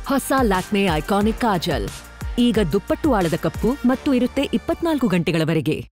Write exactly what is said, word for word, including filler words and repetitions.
ಹೊಸ ಲ್ಯಾಕ್ಮೆ ಐಕಾನಿಕ್ ಕಾಜಲ್ ಈಗ ದುಪ್ಪಟ್ಟು ಆಳದ ಕಪ್ಪು ಮತ್ತು ಇರುತ್ತೆ ಇಪ್ಪತ್ನಾಲ್ಕು ಗಂಟೆಗಳವರೆಗೆ.